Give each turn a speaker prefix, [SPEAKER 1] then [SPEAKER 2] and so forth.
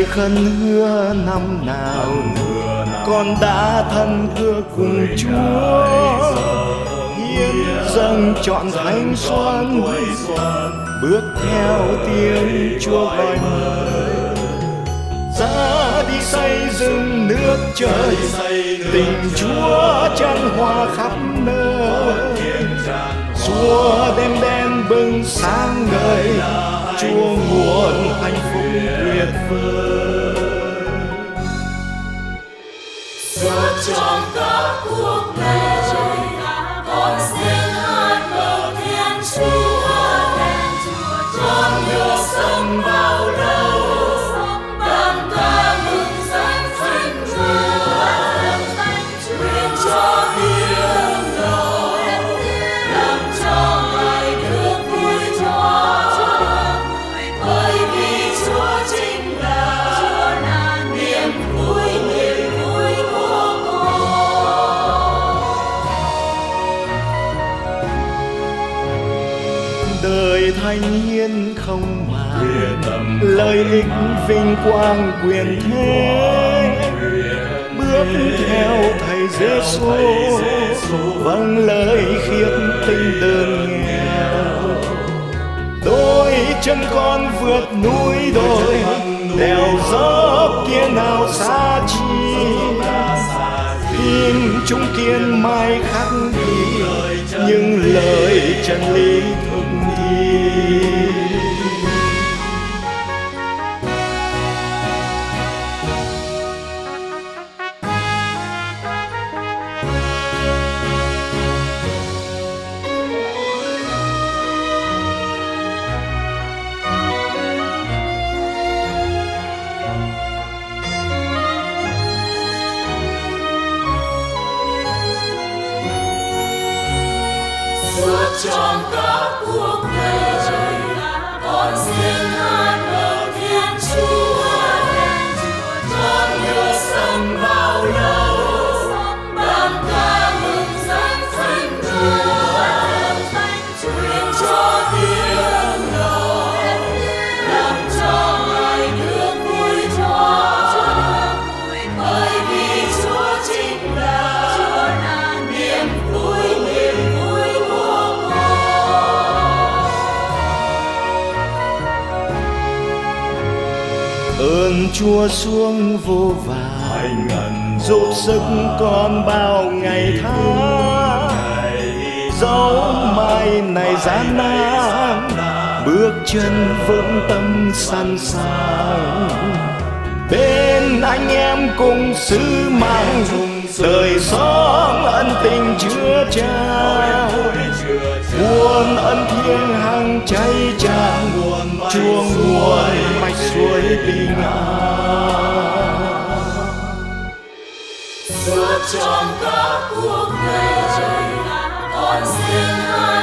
[SPEAKER 1] lời khấn hứa năm nào con đã thân thưa cùng Chúa, hiến dâng trọn thánh xuân, bước theo tiếng Chúa gọi mời. Ra đi xây dựng nước trời, tình Chúa chan hòa khắp nơi. Chúa đêm đen bừng sáng ngời, Chúa nguồn hạnh phúc tuyệt vời.
[SPEAKER 2] Suốt trong cả cuộc đời, con xin hát lời Thiên Chúa. Con được sống bao lâu, đàn ca mừng danh Thánh Chúa. Nguyện cho tiếng lời, làm cho Ngài được vui thoáng. Bởi vì Chúa chính là niềm vui của con.
[SPEAKER 1] Đời thanh niên không màng lợi ích vinh quang quyền thế, bước theo thầy Giêsu vâng lời khiết tinh đơn nghèo. Đôi chân con vượt núi đồi, đèo dốc kia nào xa chi, tin chúng kiên mai khắc ghi những lời chân lý thực thi.
[SPEAKER 2] Suốt trong cả cuộc đời, con xin hát lời Thiên Chúa. Con được sống bao lâu, đàn ca mừng danh Thánh Chúa. Nguyện cho tiếng lời, làm cho Ngài được vui thoáng. Bởi vì Chúa chính là niềm vui của con.
[SPEAKER 1] Ơn Chúa xuống vô vàn, giúp sức con bao ngày tháng. Dẫu mai này gian nan, bước chân vững tâm sẵn sàng. Bên anh em cùng sứ mạng, đời sống ân tình chứa chan. Nguồn ân thiêng hằng cháy tràn, Chúa nguồn mạch suối bình an.
[SPEAKER 2] Suốt trong cả cuộc đời, con xin hát